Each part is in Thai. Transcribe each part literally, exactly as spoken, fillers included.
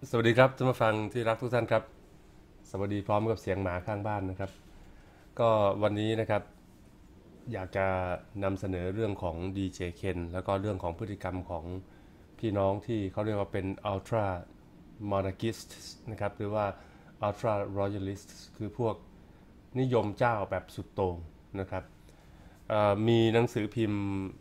สวัสดีครับท่านผู้ฟังที่รักทุกท่านครับสวัสดีพร้อมกับเสียงหมาข้างบ้านนะครับก็วันนี้นะครับอยากจะนำเสนอเรื่องของดีเจเคนแล้วก็เรื่องของพฤติกรรมของพี่น้องที่เขาเรียกว่าเป็น ultra monarchist นะครับหรือว่า ultra royalist คือพวกนิยมเจ้าแบบสุดโต่งนะครับมีหนังสือพิมพ์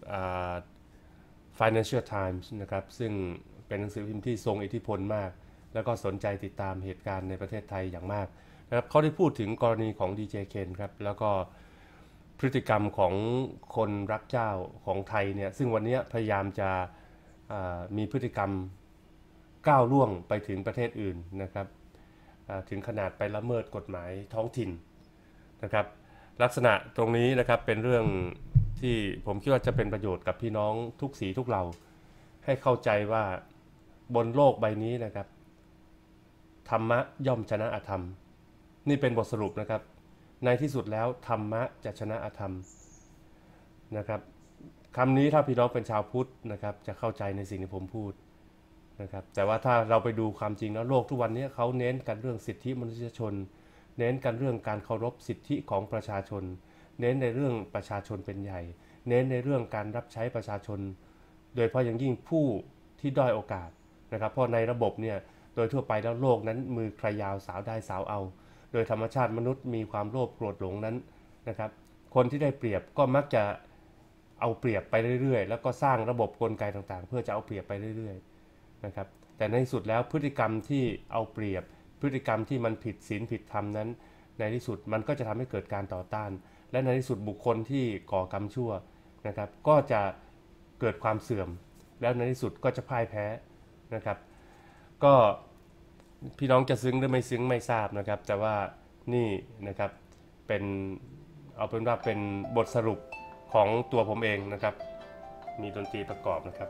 Financial Times นะครับซึ่งเป็นหนังสือพิมพ์ที่ทรงอิทธิพลมากแล้วก็สนใจติดตามเหตุการณ์ในประเทศไทยอย่างมากนะครับเขาได้พูดถึงกรณีของดีเจเคนครับแล้วก็พฤติกรรมของคนรักเจ้าของไทยเนี่ยซึ่งวันนี้พยายามจะมีพฤติกรรมก้าวล่วงไปถึงประเทศอื่นนะครับถึงขนาดไปละเมิดกฎหมายท้องถิ่นนะครับลักษณะตรงนี้นะครับเป็นเรื่องที่ผมคิดว่าจะเป็นประโยชน์กับพี่น้องทุกสีทุกเหล่าให้เข้าใจว่าบนโลกใบนี้นะครับธรรมะย่อมชนะอธรรมนี่เป็นบทสรุปนะครับในที่สุดแล้วธรรมะจะชนะอธรรมนะครับคำนี้ถ้าพี่น้องเป็นชาวพุทธนะครับจะเข้าใจในสิ่งที่ผมพูดนะครับแต่ว่าถ้าเราไปดูความจริงแล้วโลกทุกวันนี้เขาเน้นกันเรื่องสิทธิมนุษยชนเน้นกันเรื่องการเคารพสิทธิของประชาชนเน้นในเรื่องประชาชนเป็นใหญ่เน้นในเรื่องการรับใช้ประชาชนโดยเฉพาะอย่างยิ่งผู้ที่ด้อยโอกาสนะครับเพราะในระบบเนี่ยโดยทั่วไปแล้วโลกนั้นมือใครยาวสาวได้สาวเอาโดยธรรมชาติมนุษย์มีความโลภโกรธหลงนั้นนะครับคนที่ได้เปรียบก็มักจะเอาเปรียบไปเรื่อยๆแล้วก็สร้างระบบกลไกต่างๆเพื่อจะเอาเปรียบไปเรื่อยๆนะครับแต่ในที่สุดแล้วพฤติกรรมที่เอาเปรียบพฤติกรรมที่มันผิดศีลผิดธรรมนั้นในที่สุดมันก็จะทำให้เกิดการต่อต้านและในที่สุดบุคคลที่ก่อกรรมชั่วนะครับก็จะเกิดความเสื่อมแล้วในที่สุดก็จะพ่ายแพ้นะครับก็พี่น้องจะซึ้งหรือไม่ซึ้งไม่ทราบนะครับแต่ว่านี่นะครับเป็นเอาเป็นว่าเป็นบทสรุปของตัวผมเองนะครับมีดนตรีประกอบนะครับ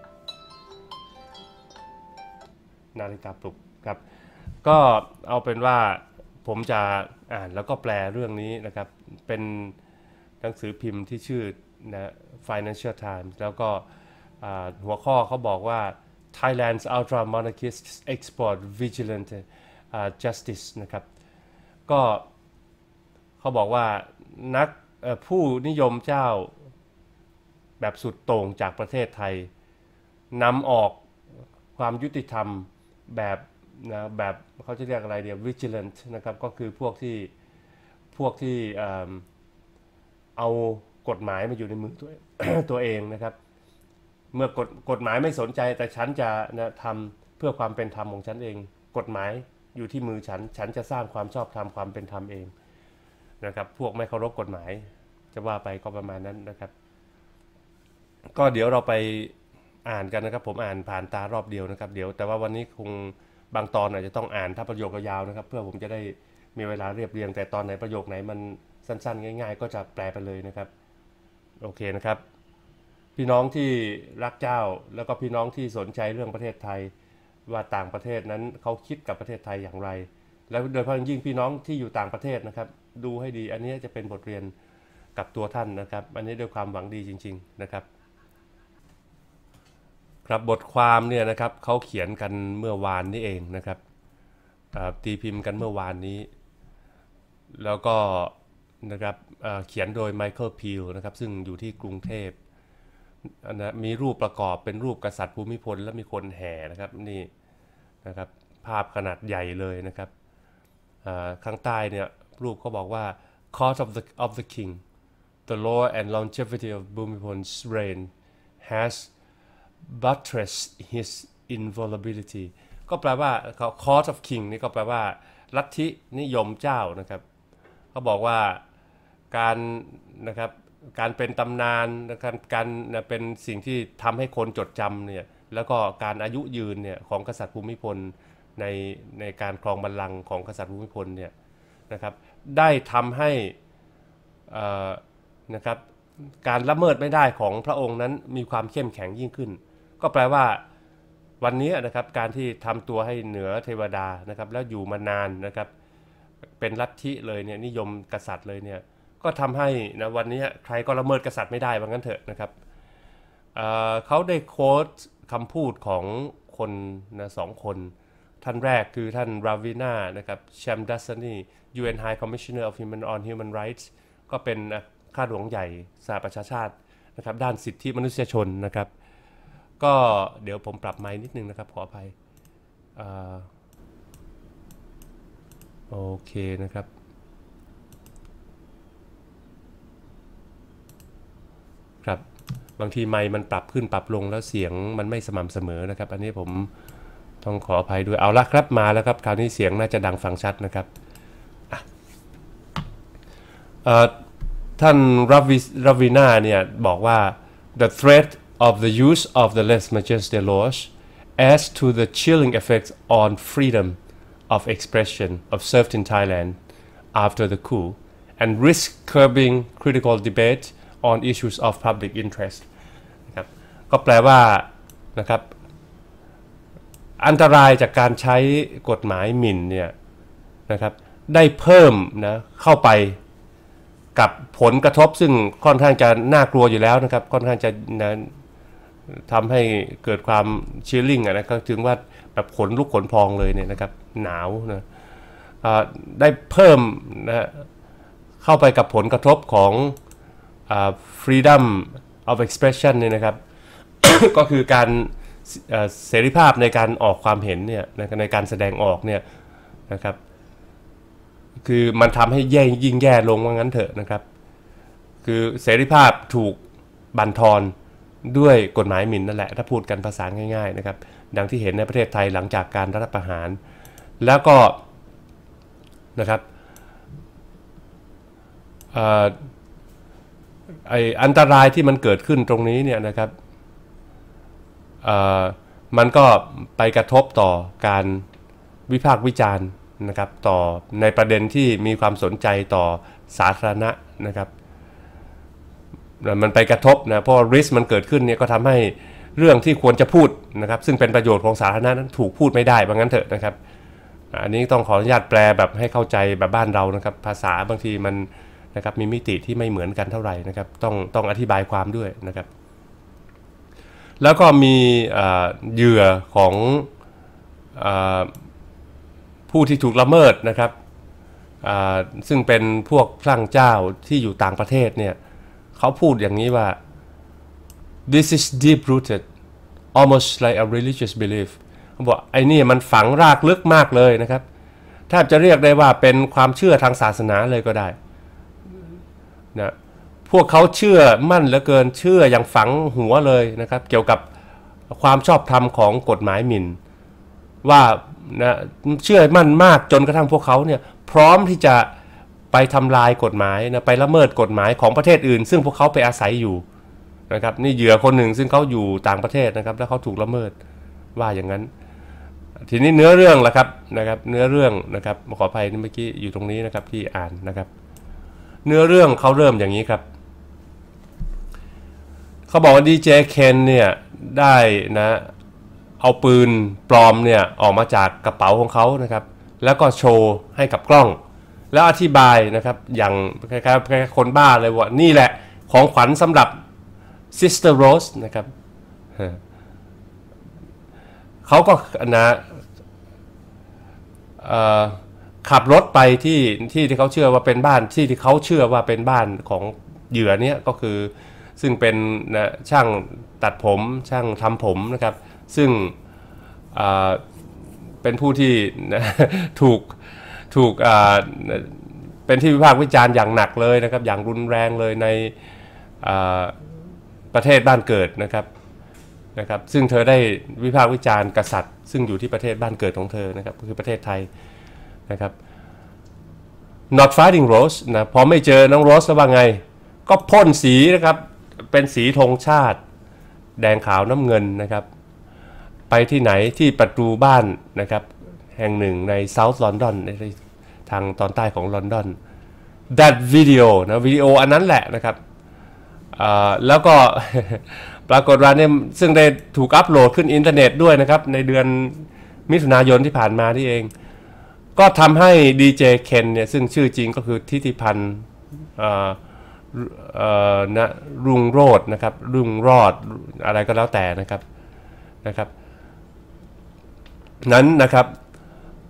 นาฬิกาปลุกครับก็เอาเป็นว่าผมจะอ่านแล้วก็แปลเรื่องนี้นะครับเป็นหนังสือพิมพ์ที่ชื่อนะ Financial Times แล้วก็หัวข้อเขาบอกว่า Thailand's ultra monarchists export vigilant uh, justice นะครับก็เขาบอกว่านักผู้นิยมเจ้าแบบสุดโต่งจากประเทศไทยนำออกความยุติธรรมแบบนะแบบเขาจะเรียกอะไรเดียว vigilant นะครับก็คือพวกที่พวกที่เอากฎหมายมาอยู่ในมือตัว ตัวเองนะครับเมื่อกฎกฎหมายไม่สนใจแต่ฉันจะนะทำเพื่อความเป็นธรรมของฉันเองกฎหมายอยู่ที่มือฉันฉันจะสร้างความชอบธรรมความเป็นธรรมเองนะครับพวกไม่เคารพกฎหมายจะว่าไปก็ประมาณนั้นนะครับก็เดี๋ยวเราไปอ่านกันนะครับผมอ่านผ่านตารอบเดียวนะครับเดี๋ยวแต่ว่าวันนี้คงบางตอนอาจจะต้องอ่านถ้าประโยคยาวๆนะครับเพื่อผมจะได้มีเวลาเรียบเรียงแต่ตอนไหนประโยคไหนมันสั้นๆง่ายๆก็จะแปลไปเลยนะครับโอเคนะครับพี่น้องที่รักเจ้าแล้วก็พี่น้องที่สนใจเรื่องประเทศไทยว่าต่างประเทศนั้นเขาคิดกับประเทศไทยอย่างไรแล้วโดยเฉพาะยิ่งพี่น้องที่อยู่ต่างประเทศนะครับดูให้ดีอันนี้จะเป็นบทเรียนกับตัวท่านนะครับอันนี้ด้วยความหวังดีจริงๆนะครับครับบทความเนี่ยนะครับเขาเขียนกันเมื่อวานนี้เองนะครับตีพิมพ์กันเมื่อวานนี้แล้วก็นะครับเขียนโดยไมเคิลพีลนะครับซึ่งอยู่ที่กรุงเทพนะมีรูปประกอบเป็นรูปกษัตริย์ภูมิพลและมีคนแห่นะครับนี่นะครับภาพขนาดใหญ่เลยนะครับข้างใต้เนี่ยรูปเขาบอกว่า Court of the of the King the law and longevity of Bhumibhol's reign has buttressed his inviolability ก็แปลว่า Court of King นี่ก็แปลว่าลัทธินิยมเจ้านะครับเขาบอกว่าการนะครับการเป็นตำนานการการเป็นสิ่งที่ทำให้คนจดจำเนี่ยแล้วก็การอายุยืนเนี่ยของกษัตริย์ภูมิพลในในการครองบัลลังก์ของกษัตริย์ภูมิพลเนี่ยนะครับได้ทำให้นะครับการละเมิดไม่ได้ของพระองค์นั้นมีความเข้มแข็งยิ่งขึ้นก็แปลว่าวันนี้นะครับการที่ทำตัวให้เหนือเทวดานะครับแล้วอยู่มานานนะครับเป็นลัทธิเลยเนี่ยนิยมกษัตริย์เลยเนี่ยก็ทำให้นะวันนี้ใครก็ละเมิดกษัตริย์ไม่ได้ว่างั้นเถอะนะครับ เอ่อเขาได้โค้ดคำพูดของคนนะสองคนท่านแรกคือท่านราวินานะครับแชมดัสนี ยู เอ็น High Commissioner of Human on Human Rights ก็เป็นข้าหลวงใหญ่สหประชาชาตินะครับด้านสิทธิมนุษยชนนะครับก็เดี๋ยวผมปรับไมค์นิดนึงนะครับขออภัยโอเคนะครับครับบางทีไมค์มันปรับขึ้นปรับลงแล้วเสียงมันไม่สม่ำเสมอนะครับอันนี้ผมต้องขออภัยด้วยเอาละครับมาแล้วครับคราวนี้เสียงน่าจะดังฟังชัดนะครับท่านราวินาเนี่ยบอกว่า the threat of the use of the lèse-majesté laws as to the chilling effects on freedom of expression observed in Thailand after the coup and risk curbing critical debate on issues of public interest นะครับก็แปลว่านะครับอันตรายจากการใช้กฎหมายหมิ่นเนี่ยนะครับได้เพิ่มนะเข้าไปกับผลกระทบซึ่งค่อนข้างจะน่ากลัวอยู่แล้วนะครับค่อนข้างจะนะทำให้เกิดความชิลลิ่งอ่ะนะก็ถึงว่าแบบขนลุกขนพองเลยเนี่ยนะครับหนาวนะได้เพิ่มนะเข้าไปกับผลกระทบของ freedom of expression เนี่ยนะครับ ก็คือการเสรีภาพในการออกความเห็นเนี่ยในการแสดงออกเนี่ยนะครับคือมันทำให้แย่ยิ่งแย่ลงว่างั้นเถอะนะครับคือเสรีภาพถูกบั่นทอนด้วยกฎหมายหมิ่นนั่นแหละถ้าพูดกันภาษาง่ายๆนะครับดังที่เห็นในประเทศไทยหลังจากการรัฐประหารแล้วก็นะครับไอ้อันตรายที่มันเกิดขึ้นตรงนี้เนี่ยนะครับมันก็ไปกระทบต่อการวิพากษ์วิจารณ์นะครับต่อในประเด็นที่มีความสนใจต่อสาธารณะนะครับมันไปกระทบนะเพราะริสมันเกิดขึ้นเนี่ยก็ทำให้เรื่องที่ควรจะพูดนะครับซึ่งเป็นประโยชน์ของสาธารณะนั้นถูกพูดไม่ได้บางงั้นเถอะนะครับอันนี้ต้องขออนุญาตแปลแบบให้เข้าใจแบบบ้านเรานะครับภาษาบางทีมันนะครับมีมิติที่ไม่เหมือนกันเท่าไหร่นะครับต้องต้องอธิบายความด้วยนะครับแล้วก็มีเหยื่อของผู้ที่ถูกละเมิดนะครับซึ่งเป็นพวกพระเจ้าที่อยู่ต่างประเทศเนี่ยเขาพูดอย่างนี้ว่า this is deep rooted almost like a religious belief เขาบอกไอ้นี่มันฝังรากลึกมากเลยนะครับแทบจะเรียกได้ว่าเป็นความเชื่อทางศาสนาเลยก็ได้นะพวกเขาเชื่อมั่นเหลือเกินเชื่ออย่างฝังหัวเลยนะครับเกี่ยวกับความชอบธรรมของกฎหมายหมิ่นว่านะเชื่อมั่นมากจนกระทั่งพวกเขาเนี่ยพร้อมที่จะไปทำลายกฎหมายนะไปละเมิดกฎหมายของประเทศอื่นซึ่งพวกเขาไปอาศัยอยู่นะครับนี่เหยื่อคนหนึ่งซึ่งเขาอยู่ต่างประเทศนะครับแล้วเขาถูกละเมิดว่าอย่างนั้นทีนี้เนื้อเรื่องล่ะครับนะครับเนื้อเรื่องนะครับขออภัยเมื่อกี้อยู่ตรงนี้นะครับที่อ่านนะครับเนื้อเรื่องเขาเริ่มอย่างนี้ครับเขาบอกว่าดีเจเคนเนี่ยได้นะเอาปืนปลอมเนี่ยออกมาจากกระเป๋าของเขานะครับแล้วก็โชว์ให้กับกล้องแล้วอธิบายนะครับอย่างคล้ายๆคนบ้าเลยว่านี่แหละของขวัญสำหรับ Sister Rose นะครับเขาก็นะขับรถไปที่ที่ที่เขาเชื่อว่าเป็นบ้านที่ที่เขาเชื่อว่าเป็นบ้านของเหยื่อเนี่ยก็คือซึ่งเป็นนะช่างตัดผมช่างทำผมนะครับซึ่งเป็นผู้ที่นะถูกถูกเป็นที่วิพากษ์วิจารณ์อย่างหนักเลยนะครับอย่างรุนแรงเลยในประเทศบ้านเกิดนะครับนะครับซึ่งเธอได้วิพากษ์วิจารณ์กษัตริย์ซึ่งอยู่ที่ประเทศบ้านเกิดของเธอนะครับก็คือประเทศไทยนะครับ not finding Rose นะพอไม่เจอน้องโรสแล้วว่าไงก็พ่นสีนะครับเป็นสีธงชาติแดงขาวน้ำเงินนะครับไปที่ไหนที่ประตูบ้านนะครับแห่งหนึ่งใน South London ในทางตอนใต้ของลอนดอน that video นะวิดีโออันนั้นแหละนะครับแล้วก็ ปรากฏว่าเนี่ยซึ่งได้ถูกอัปโหลดขึ้นอินเทอร์เน็ตด้วยนะครับในเดือนมิถุนายนที่ผ่านมานี่เองก็ทำให้ดีเจเคนเนี่ยซึ่งชื่อจริงก็คือทิติพันธ์นะรุ่งโรจน์นะครับรุ่งรอดอะไรก็แล้วแต่นะครับนะครับนั้นนะครับ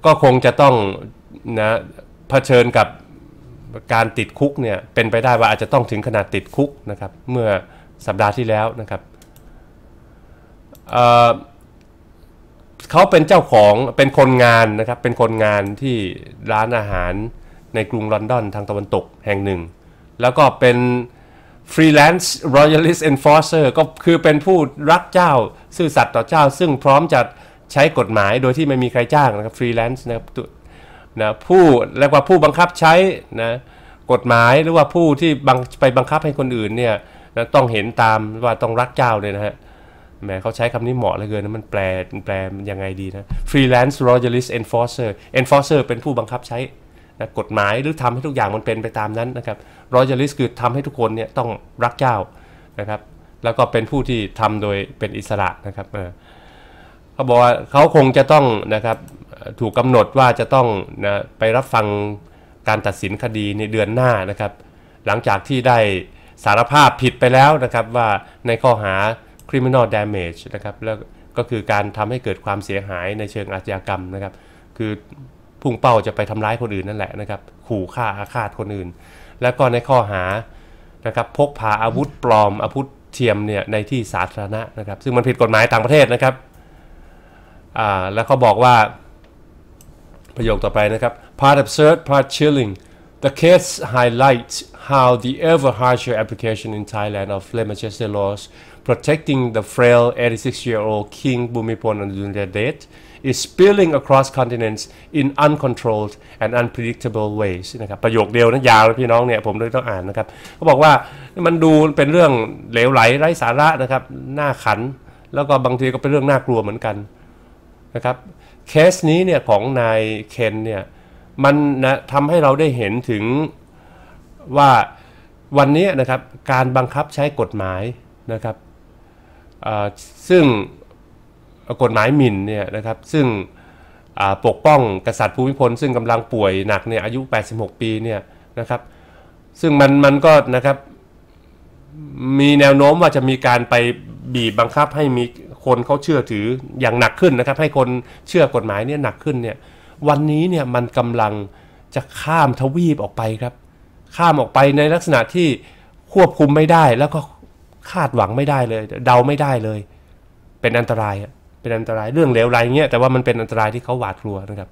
ก็คงจะต้องนะเผชิญกับการติดคุกเนี่ยเป็นไปได้ว่าอาจจะต้องถึงขนาดติดคุกนะครับเมื่อสัปดาห์ที่แล้วนะครับ เอ่อเขาเป็นเจ้าของเป็นคนงานนะครับเป็นคนงานที่ร้านอาหารในกรุงลอนดอนทางตะวันตกแห่งหนึ่งแล้วก็เป็นฟรีแลนซ์ royalist enforcer ก็คือเป็นผู้รักเจ้าซื่อสัตย์ต่อเจ้าซึ่งพร้อมจะใช้กฎหมายโดยที่ไม่มีใครจ้างนะครับฟรีแลนซ์นะครับนะผู้เรียกว่าผู้บังคับใช้นะกฎหมายหรือว่าผู้ที่บังไปบังคับให้คนอื่นเนี่ยนะต้องเห็นตามว่าต้องรักเจ้าเลยนะฮะแหมเขาใช้คำนี้เหมาะเหลือเกินนะมันแปลแปลยังไงดีนะ freelance royalist enforcer enforcer เป็นผู้บังคับใช้นะกฎหมายหรือทำให้ทุกอย่างมันเป็นไปตามนั้นนะครับ royalist คือทำให้ทุกคนเนี่ยต้องรักเจ้านะครับแล้วก็เป็นผู้ที่ทำโดยเป็นอิสระนะครับเออเขาบอกว่าเขาคงจะต้องนะครับถูกกำหนดว่าจะต้องนะไปรับฟังการตัดสินคดีในเดือนหน้านะครับหลังจากที่ได้สารภาพผิดไปแล้วนะครับว่าในข้อหาcriminal damage นะครับแล้วก็คือการทำให้เกิดความเสียหายในเชิงอาชญากรรมนะครับคือพุ่งเป้าจะไปทำร้ายคนอื่นนั่นแหละนะครับขู่ฆ่าอาฆาตคนอื่นแล้วก็ในข้อหานะครับพกพาอาวุธปลอมอาวุธเทียมเนี่ยในที่สาธารณะนะครับซึ่งมันผิดกฎหมายต่างประเทศนะครับอ่าแล้วเขาบอกว่าประโยคต่อไปนะครับ part absurd part chilling the case highlights how the ever harsher application in Thailand of Lemachester laws protecting the frail eighty-six-year-old King Bhumibol Adulyadej is spilling across continents in uncontrolled and unpredictable ways นะครับประโยคเดียวนะยาวนะพี่น้องเนี่ยผมเลยต้องอ่านนะครับเขาบอกว่ามันดูเป็นเรื่องเหลวไหลไร้สาระนะครับน่าขันแล้วก็บางทีก็เป็นเรื่องน่ากลัวเหมือนกันนะครับเคสนี้เนี่ยของนายเคนเนี่ยมันนะทำให้เราได้เห็นถึงว่าวันนี้นะครับการบังคับใช้กฎหมายนะครับซึ่งกฎหมายหมิ่นเนี่ยนะครับซึ่งปกป้องกษัตริย์ภูมิพลซึ่งกำลังป่วยหนักเนี่ยอายุแปดสิบหกปีเนี่ยนะครับซึ่งมันมันก็นะครับมีแนวโน้มว่าจะมีการไปบีบบังคับให้มีคนเขาเชื่อถืออย่างหนักขึ้นนะครับให้คนเชื่อกฎหมายเนี่ยหนักขึ้นเนี่ยวันนี้เนี่ยมันกำลังจะข้ามทวีปออกไปครับข้ามออกไปในลักษณะที่ควบคุมไม่ได้แล้วก็คาดหวังไม่ได้เลยเดาไม่ได้เลยเป็นอันตรายเป็นอันตรายเรื่องเลวร้ายเงี้ยแต่ว่ามันเป็นอันตรายที่เขาหวาดกลัวนะครับ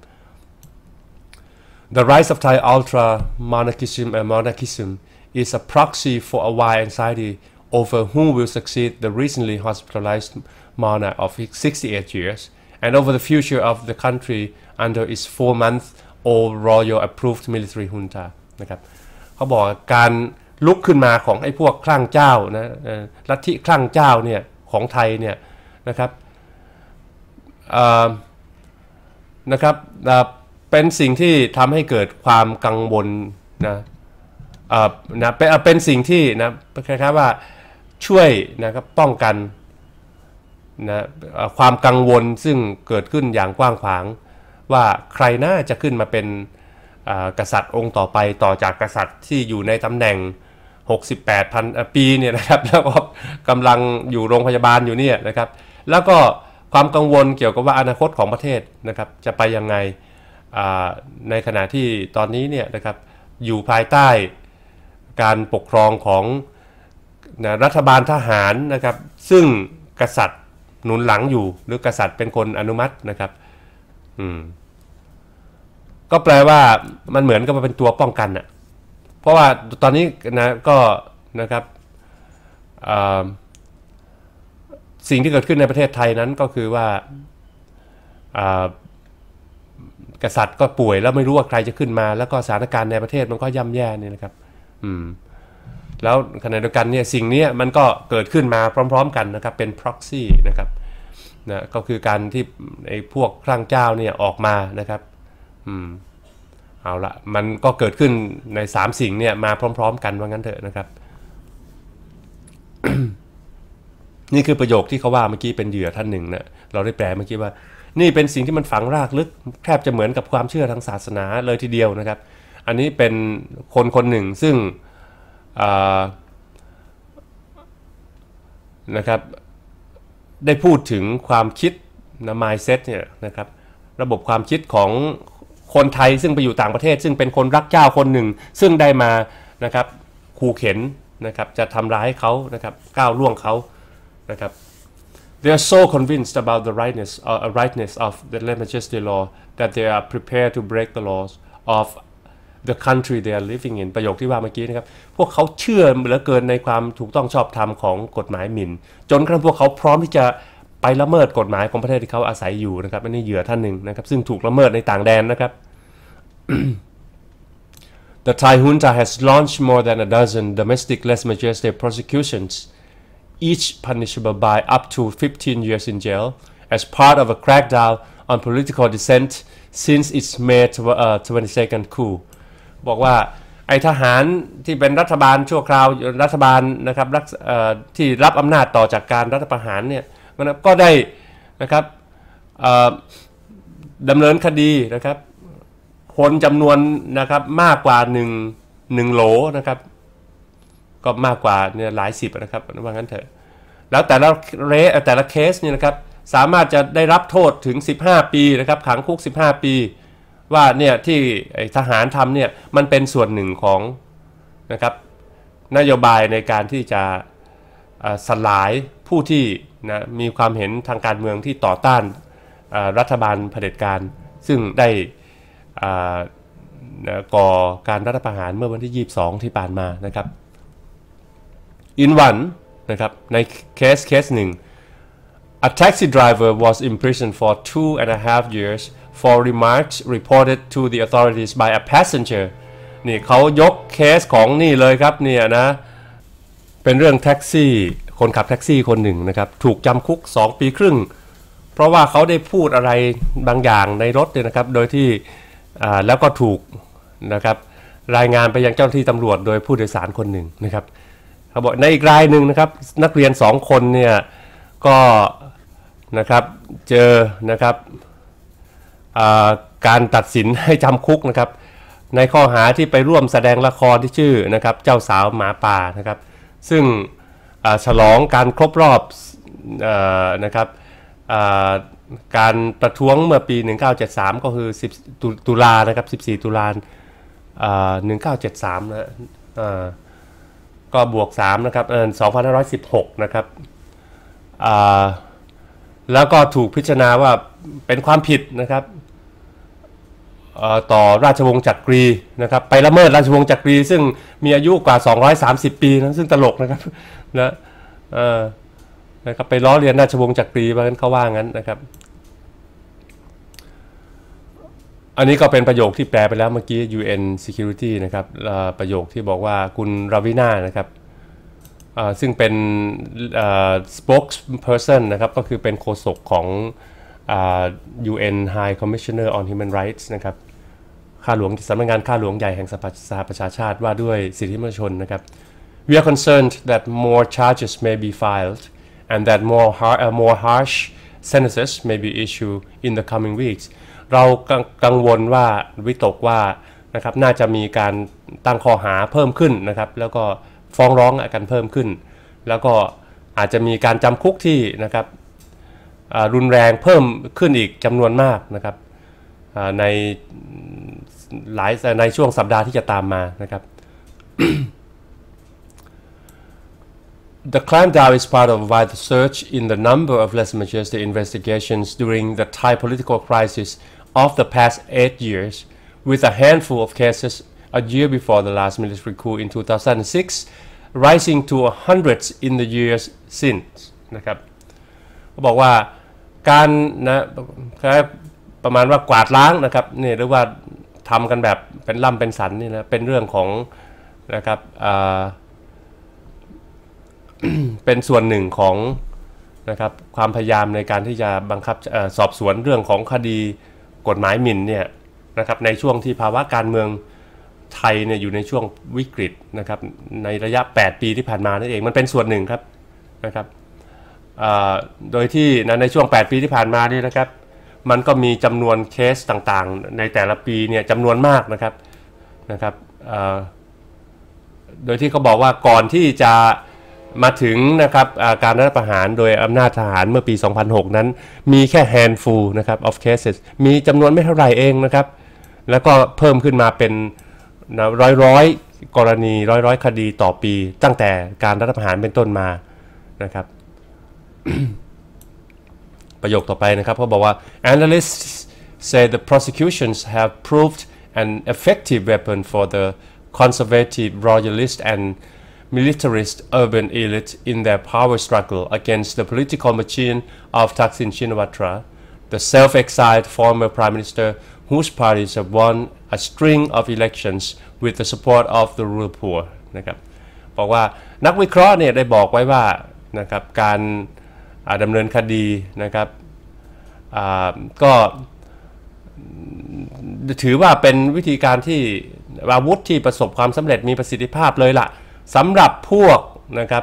The rise of Thai ultra monarchism and monarchism is a proxy for a wide anxiety over who will succeed the recently hospitalized monarch of sixty-eight years and over the future of the country under its four-month-old royal approved military junta นะครับเขาบอกการลุกขึ้นมาของไอ้พวกคลั่งเจ้านะลัทธิคลั่งเจ้าเนี่ยของไทยเนี่ยนะครับนะครับเป็นสิ่งที่ทำให้เกิดความกังวลนะนะเป็นเป็นสิ่งที่นะคล้ายๆว่าช่วยนะครับป้องกันนะความกังวลซึ่งเกิดขึ้นอย่างกว้างขวางว่าใครน่าจะขึ้นมาเป็นกษัตริย์องค์ต่อไปต่อจากกษัตริย์ที่อยู่ในตำแหน่งหกสิบแปดพันปีเนี่ยนะครับแล้วก็กำลังอยู่โรงพยาบาลอยู่เนี่ยนะครับแล้วก็ความกังวลเกี่ยวกับว่าอนาคตของประเทศนะครับจะไปยังไงในขณะที่ตอนนี้เนี่ยนะครับอยู่ภายใต้การปกครองของนะรัฐบาลทหารนะครับซึ่งกษัตริย์หนุนหลังอยู่หรือกษัตริย์เป็นคนอนุมัตินะครับอืมก็แปลว่ามันเหมือนกับเป็นตัวป้องกันน่ะเพราะว่าตอนนี้นะก็นะครับสิ่งที่เกิดขึ้นในประเทศไทยนั้นก็คือว่ากษัตริย์ก็ป่วยแล้วไม่รู้ว่าใครจะขึ้นมาแล้วก็สถานการณ์ในประเทศมันก็ย่ำแย่นี่นะครับอืมแล้วขณะเดียวกันเนี่ยสิ่งนี้มันก็เกิดขึ้นมาพร้อมๆกันนะครับเป็น proxy นะครับนะก็คือการที่ไอ้พวกคลั่งเจ้าเนี่ยออกมานะครับอืมเอาละมันก็เกิดขึ้นในสามสิ่งเนี่ยมาพร้อมๆกันว่างั้นเถอะนะครับ นี่คือประโยคที่เขาว่าเมื่อกี้เป็นเหยื่อท่านหนึ่งนะเราได้แปลเมื่อกี้ว่านี่เป็นสิ่งที่มันฝังรากลึกแทบจะเหมือนกับความเชื่อทางศาสนาเลยทีเดียวนะครับอันนี้เป็นคนคนหนึ่งซึ่งนะครับได้พูดถึงความคิดนะ mindset เนี่ยนะครับระบบความคิดของคนไทยซึ่งไปอยู่ต่างประเทศซึ่งเป็นคนรักเจ้าคนหนึ่งซึ่งได้มานะครับขู่เข็นนะครับจะทำร้ายเขานะครับก้าวล่วงเขานะครับ They are so convinced about the rightness uh, rightness of the lèse majesté law that they are prepared to break the laws of the country they are living in ประโยคที่ว่าเมื่อกี้นะครับพวกเขาเชื่อเหลือเกินในความถูกต้องชอบธรรมของกฎหมายหมิ่นจนกระทั่งพวกเขาพร้อมที่จะไปละเมิดกฎหมายของประเทศที่เขาอาศัยอยู่นะครับอันนี้เหยื่อท่านหนึ่งนะครับซึ่งถูกละเมิดในต่างแดนนะครับ The Thai junta has launched more than a dozen domestic lèse majesté prosecutions, each punishable by up to fifteen years in jail, as part of a crackdown on political dissent since its May twenty-second coup. บอกว่าไอ้ทหารที่เป็นรัฐบาลชั่วคราวรัฐบาลนะครับที่รับอำนาจต่อจากการรัฐประหารเนี่ยก็ได้นะครับดำเนินคดีนะครับคนจำนวนนะครับมากกว่าหนึ่งหนึ่งโหลนะครับก็มากกว่าเนี่ยหลายสิบนะครับว่างั้นเถอะแล้วแต่ละเรแต่ละเคสเนี่ยนะครับสามารถจะได้รับโทษถึงสิบห้าปีนะครับขังคุกสิบห้าปีว่าเนี่ยที่ทหารทำเนี่ยมันเป็นส่วนหนึ่งของนะครับนโยบายในการที่จะสลายผู้ที่นะมีความเห็นทางการเมืองที่ต่อต้านรัฐบาลเผด็จการซึ่งได้ก่อการรัฐประหารเมื่อวันที่ยี่สิบสองที่ผ่านมานะครับอินวันนะครับในเคสเคสหนึ่ง A taxi driver was imprisoned for two and a half years for remarks reported to the authorities by a passenger นี่เขายกเคสของนี่เลยครับเนี่ยนะเป็นเรื่องแท็กซี่คนขับแท็กซี่คนหนึ่งนะครับถูกจำคุกสองปีครึ่งเพราะว่าเขาได้พูดอะไรบางอย่างในรถเนี่ยนะครับโดยที่แล้วก็ถูกนะครับรายงานไปยังเจ้าหน้าที่ตำรวจโดยผู้โดยสารคนหนึ่งนะครับเขาบอกในอีกรายหนึ่งนะครับนักเรียนสองคนเนี่ยก็นะครับเจอนะครับการตัดสินให้จำคุกนะครับในข้อหาที่ไปร่วมแสดงละครที่ชื่อนะครับเจ้าสาวหมาป่านะครับซึ่งฉลองการครบรอบนะครับการประท้วงเมื่อปีหนึ่งเก้าเจ็ดสามก็คือสิบตุลานะครับสิบสี่ตุลาหนึ่งเก้าเจ็ดสามนะก็บวกสามนะครับสองพันห้าร้อยสิบหกนะครับแล้วก็ถูกพิจารณาว่าเป็นความผิดนะครับต่อราชวงศ์จักรีนะครับไปละเมิดราชวงศ์จักรีซึ่งมีอายุกว่าสองร้อยสามสิบปีนะซึ่งตลกนะครับนะนะครับไปล้อเลียนราชวงศ์จักรีว่างั้นเขาว่างั้นนะครับอันนี้ก็เป็นประโยคที่แปลไปแล้วเมื่อกี้ ยู เอ็น Security นะครับประโยคที่บอกว่าคุณราวินานะครับซึ่งเป็น spokesperson นะครับก็คือเป็นโฆษกของ ยู เอ็น High Commissioner on Human Rights นะครับข้าหลวงสำนักงานข้าหลวงใหญ่แห่งสหประชาชาติว่าด้วยสิทธิมนุษยชนนะครับ We are concerned that more charges may be filed and that more har uh, more harsh sentences may be issued in the coming weeks เรากังวลว่าวิตกว่านะครับน่าจะมีการตั้งข้อหาเพิ่มขึ้นนะครับแล้วก็ฟ้องร้องกันเพิ่มขึ้นแล้วก็อาจจะมีการจำคุกที่นะครับรุนแรงเพิ่มขึ้นอีกจำนวนมากนะครับในหลายในช่วงสัปดาห์ที่จะตามมานะครับ The clampdown is part of a wide surge in the number of lèse majesté investigations during the Thai political crisis of the past eight years, with a handful of cases a year before the last military coup in two thousand six, rising to hundreds in the years since นะครับเขาบอกว่าการนะประมาณว่ากวาดล้างนะครับนี่หรือว่าทำกันแบบเป็นล่ำเป็นสันนี่นะเป็นเรื่องของนะครับเป็นส่วนหนึ่งของนะครับความพยายามในการที่จะบังคับสอบสวนเรื่องของคดีกฎหมายหมิ่นเนี่ยนะครับในช่วงที่ภาวะการเมืองไทยเนี่ยอยู่ในช่วงวิกฤตนะครับในระยะแปดปีที่ผ่านมานั่นเองมันเป็นส่วนหนึ่งครับนะครับโดยที่ในช่วงแปดปีที่ผ่านมานี่นะครับมันก็มีจำนวนเคสต่างๆในแต่ละปีเนี่ยจำนวนมากนะครับนะครับโดยที่เขาบอกว่าก่อนที่จะมาถึงนะครับการรัฐประหารโดยอำนาจทหารเมื่อปี สองพันหก นั้นมีแค่ handful นะครับ of cases มีจำนวนไม่เท่าไหร่เองนะครับแล้วก็เพิ่มขึ้นมาเป็นร้อยร้อยกรณีร้อยร้อยคดีต่อปีตั้งแต่การรัฐประหารเป็นต้นมานะครับ ประโยคต่อไปนะครับเขาบอกว่า analysts say the prosecutions have proved an effective weapon for the conservative royalist and militarist urban elite in their power struggle against the political machine of Thaksin Shinawatra, the self-exiled former prime minister whose parties have won a string of elections with the support of the rural poor นะครับบอกว่านักวิเคราะห์เนี่ยได้บอกไว้ว่านะครับการดำเนินคดีนะครับก็ถือว่าเป็นวิธีการที่อาวุธที่ประสบความสำเร็จมีประสิทธิภาพเลยล่ะสำหรับพวกนะครับ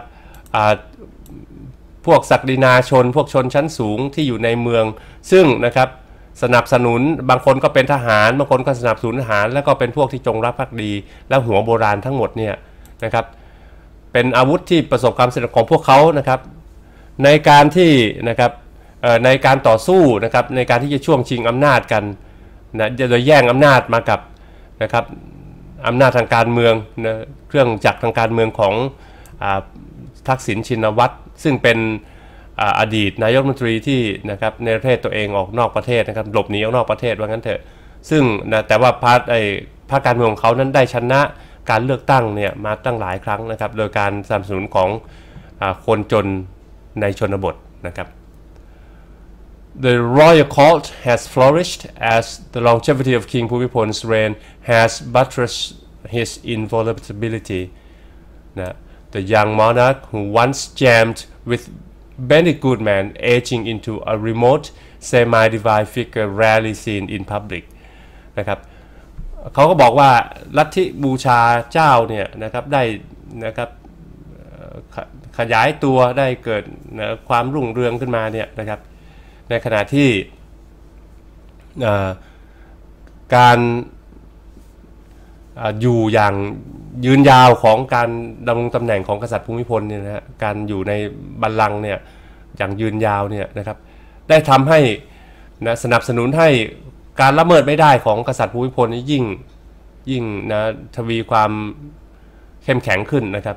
พวกศักดินาชนพวกชนชั้นสูงที่อยู่ในเมืองซึ่งนะครับสนับสนุนบางคนก็เป็นทหารบางคนก็สนับสนุนทหารแล้วก็เป็นพวกที่จงรักภักดีและหัวโบราณทั้งหมดเนี่ยนะครับเป็นอาวุธที่ประสบความสำเร็จของพวกเขานะครับในการที่นะครับในการต่อสู้นะครับในการที่จะช่วงชิงอำนาจกันนะโดยแย่งอำนาจมากับนะครับอำนาจทางการเมืองนะเครื่องจักรทางการเมืองของทักษิณชินวัตรซึ่งเป็นอดีตนายกรัฐมนตรีที่นะครับในประเทศตัวเองออกนอกประเทศนะครับหลบหนีออกนอกประเทศว่างั้นเถอะซึ่งนะแต่ว่าพรรคไอ้พรรคการเมืองของเขานั้นได้ชนะการเลือกตั้งเนี่ยมาตั้งหลายครั้งนะครับโดยการสนับสนุนของคนจนในชนบทนะครับ The royal cult has flourished as the longevity of King Bhumipon's reign has buttressed his invulnerability. Now, the young monarch who once jammed with Benny Goodman aging into a remote semi-divine figure rarely seen in public นะครับเขาก็บอกว่าลัทธิบูชาเจ้าเนี่ยนะครับได้นะครับขยายตัวได้เกิดนะความรุ่งเรืองขึ้นมาเนี่ยนะครับในขณะที่การอยู่อย่างยืนยาวของการดำรงตำแหน่งของกษัตริย์ภูมิพลเนี่ยนะฮะการอยู่ในบัลลังก์เนี่ยอย่างยืนยาวเนี่ยนะครับได้ทำให้นะสนับสนุนให้การละเมิดไม่ได้ของกษัตริย์ภูมิพลนี่ยิ่งยิ่งนะทวีความเข้มแข็งขึ้นนะครับ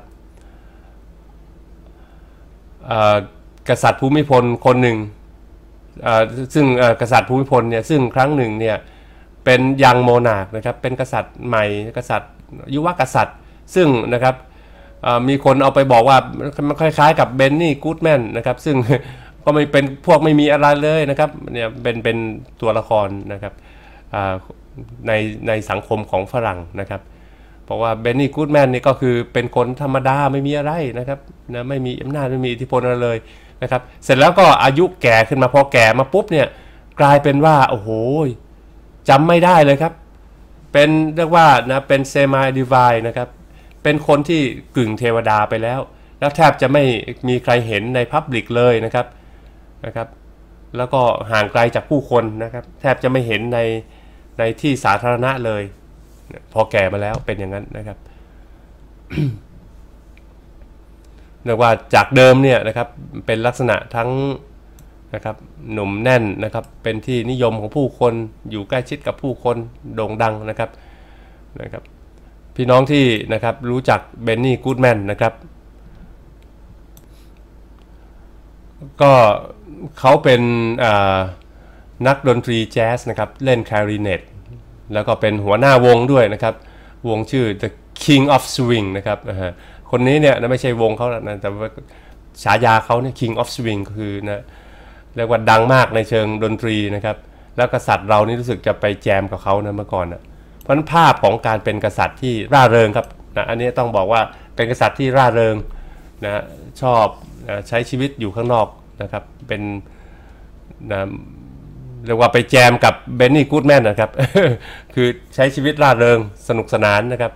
กษัตริย์ภูมิพลคนหนึ่งซึ่งกษัตริย์ภูมิพลเนี่ยซึ่งครั้งหนึ่งเนี่ยเป็นยังโมนาร์คนะครับเป็นกษัตริย์ใหม่กษัตริย์ยุวกษัตริย์ซึ่งนะครับมีคนเอาไปบอกว่ามันคล้ายๆกับเบนนี่กู๊ดแมนนะครับซึ่งก็ไม่เป็นพวกไม่มีอะไรเลยนะครับเนี่ยเป็นเป็นตัวละครนะครับในในสังคมของฝรั่งนะครับเพราะว่าเบนนี่กู๊ดแมนนี่ก็คือเป็นคนธรรมดาไม่มีอะไรนะครับนะไม่มีอำนาจไม่มีอิทธิพลอะไรเลยนะครับเสร็จแล้วก็อายุแก่ขึ้นมาพอแก่มาปุ๊บเนี่ยกลายเป็นว่าโอ้โหจำไม่ได้เลยครับเป็นเรียกว่านะเป็นเซมาดิวายนะครับเป็นคนที่กึ่งเทวดาไปแล้วแล้วแทบจะไม่มีใครเห็นในพับลิกเลยนะครับนะครับแล้วก็ห่างไกลจากผู้คนนะครับแทบจะไม่เห็นในในที่สาธารณะเลยพอแก่มาแล้วเป็นอย่างนั้นนะครับ เรียกว่าจากเดิมเนี่ยนะครับเป็นลักษณะทั้งนะครับหนุ่มแน่นนะครับเป็นที่นิยมของผู้คนอยู่ใกล้ชิดกับผู้คนโด่งดังนะครับนะครับพี่น้องที่นะครับรู้จักเบนนี่กู๊ดแมนนะครับก็เขาเป็นนักดนตรีแจ๊สนะครับเล่นคลาริเนตแล้วก็เป็นหัวหน้าวงด้วยนะครับวงชื่อ The King of Swing นะครับคนนี้เนี่ยไม่ใช่วงเขานะแต่ว่าฉายาเขาเนี่ย King of Swing ก็คือนะเรียกว่าดังมากในเชิงดนตรีนะครับแล้วกษัตริย์เรานี่รู้สึกจะไปแจมกับเขานะเมื่อก่อนนะเพราะฉะนั้นภาพของการเป็นกษัตริย์ที่ร่าเริงครับนะอันนี้ต้องบอกว่าเป็นกษัตริย์ที่ร่าเริงนะชอบนะใช้ชีวิตอยู่ข้างนอกนะครับเป็นนะเรียกว่าไปแจมกับเบนนี่กู๊ดแมนนะครับ คือใช้ชีวิตร่าเริงสนุกสนานนะครับ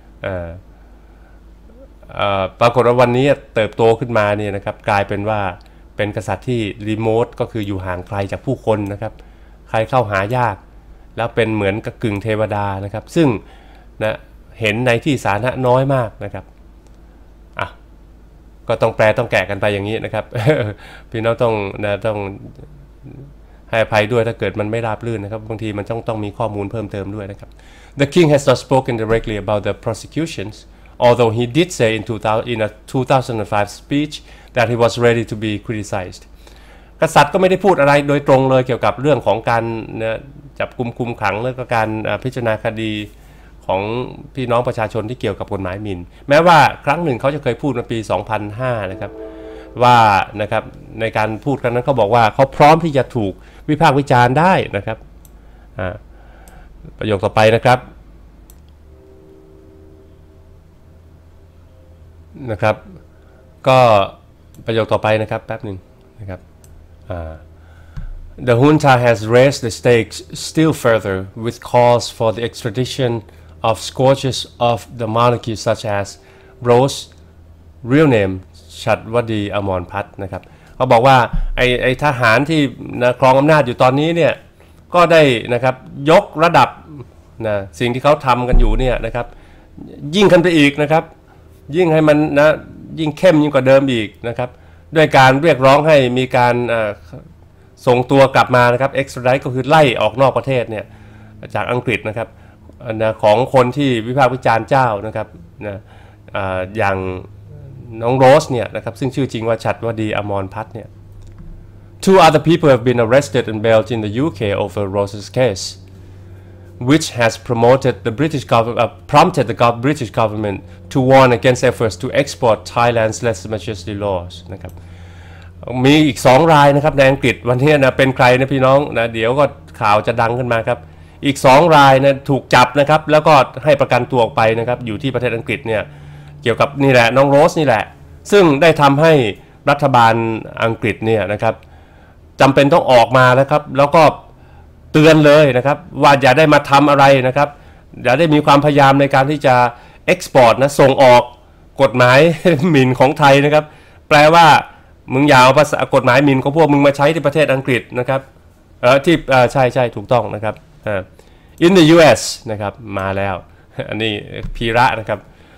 ปรากฏว่าวันนี้เติบโตขึ้นมาเนี่ยนะครับกลายเป็นว่าเป็นกษัตริย์ที่รีโมทก็คืออยู่ห่างไกลจากผู้คนนะครับใครเข้าหายากแล้วเป็นเหมือนกับกึ่งเทวดานะครับซึ่งนะเห็นในที่สาธารณะน้อยมากนะครับอ่ะก็ต้องแปลต้องแกะกันไปอย่างนี้นะครับพี่น้องต้องนะต้องให้อภัยด้วยถ้าเกิดมันไม่ราบรื่นนะครับบางทีมันต้องต้องมีข้อมูลเพิ่มเติมด้วยนะครับ The king has not spoken directly about the prosecutions, although he did say in, two thousand, in a two thousand five speech that he was ready to be criticized. กษัตริย์ก็ไม่ได้พูดอะไรโดยตรงเลยเกี่ยวกับเรื่องของการนะจับกุมคุมขังและก็การพิจารณาคดีของพี่น้องประชาชนที่เกี่ยวกับกฎหมายหมิ่นแม้ว่าครั้งหนึ่งเขาจะเคยพูดในปี สองพันห้า นะครับว่านะครับในการพูดกันนั้นเขาบอกว่าเขาพร้อมที่จะถูกวิพากษ์วิจารณ์ได้นะครับประโยคต่อไปนะครับนะครับก็ประโยคต่อไปนะครับแป๊บหนึ่งนะครับ The junta has raised the stakes still further with calls for the extradition of scourges of the monarchy such as Rose real name ชัดวดีอมรพัฒน์นะครับเขาบอกว่าไอ้ไอ้ทหารที่นะครองอำนาจอยู่ตอนนี้เนี่ยก็ได้นะครับยกระดับนะสิ่งที่เขาทำกันอยู่เนี่ยนะครับยิ่งขึ้นไปอีกนะครับยิ่งให้มันนะยิ่งเข้มยิ่งกว่าเดิมอีกนะครับด้วยการเรียกร้องให้มีการส่งตัวกลับมานะครับ extradite ก็คือไล่ออกนอกประเทศเนี่ยจากอังกฤษนะครับนะของคนที่วิพากษ์วิจารณ์เจ้านะครับนะอย่างน้องโรสเนี่ยนะครับซึ่งชื่อจริงว่าฉัตรวดีอมรพัฒน์เนี่ย Two other people have been arrested and bailed in the U K over Rose's case, which has promoted the British government, uh, prompted the British government to warn against efforts to export Thailand's lese majeste laws นะครับมีอีกสองรายนะครับในอังกฤษวันนี้นะเป็นใครนะพี่น้องนะเดี๋ยวก็ข่าวจะดังขึ้นมาครับอีกสองรายนะถูกจับนะครับแล้วก็ให้ประกันตัวออกไปนะครับอยู่ที่ประเทศอังกฤษเนี่ยเกี่ยวกับนี่แหละน้องโรสนี่แหละซึ่งได้ทำให้รัฐบาลอังกฤษเนี่ยนะครับจำเป็นต้องออกมาแล้วครับแล้วก็เตือนเลยนะครับว่าอย่าได้มาทำอะไรนะครับอย่าได้มีความพยายามในการที่จะเอ็กซ์พอร์ตนะส่งออกกฎหมายหมิ่นของไทยนะครับแปลว่ามึงอย่าเอาภาษากฎหมายหมิ่นของพวกมึงมาใช้ที่ประเทศอังกฤษนะครับเออที่ใช่ใช่ถูกต้องนะครับ in the ยู เอส นะครับมาแล้วอันนี้พีระนะครับ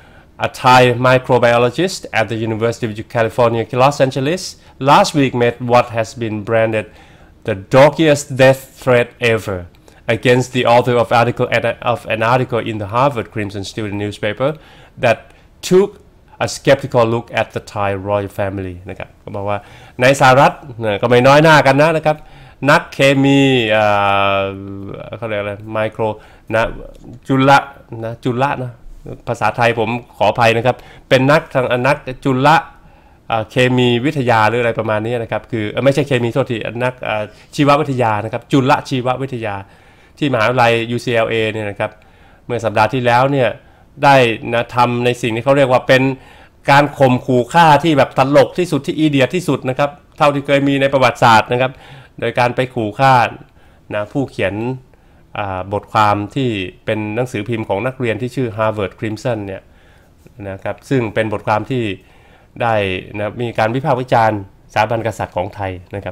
A Thai microbiologist at the University of California, Los Angeles, last week made what has been branded the doggiest death threat ever against the author of, article, of an article in the Harvard Crimson student newspaper that took a skeptical look at the Thai royal family นะครับก็บอกว่าในสหรัฐก็ไม่น้อยหน้ากันนะนะครับนักเคมีเขาเรียกอะไรไมโครนะจุลนะจุลนะภาษาไทยผมขออภัยนะครับเป็นนักทางนักจุลเคมีวิทยาหรืออะไรประมาณนี้นะครับคือไม่ใช่เคมีโทษทีนักชีววิทยานะครับจุลชีววิทยาที่มหาวิทยาลัย ยู ซี แอล เอ เนี่ยนะครับเมื่อสัปดาห์ที่แล้วเนี่ยได้นะทำในสิ่งที่เขาเรียกว่าเป็นการข่มขู่ฆ่าที่แบบตลกที่สุดที่อีเดียที่สุดนะครับเท่าที่เคยมีในประวัติศาสตร์นะครับโดยการไปขู่ฆ่านะผู้เขียนบทความที่เป็นหนังสือพิมพ์ของนักเรียนที่ชื่อ Harvard Crimson เนี่ยนะครับซึ่งเป็นบทความที่ได้นะมีการวิพากษ์วิจารณ์สถาบันกษัตริย์ของไทยนะครับ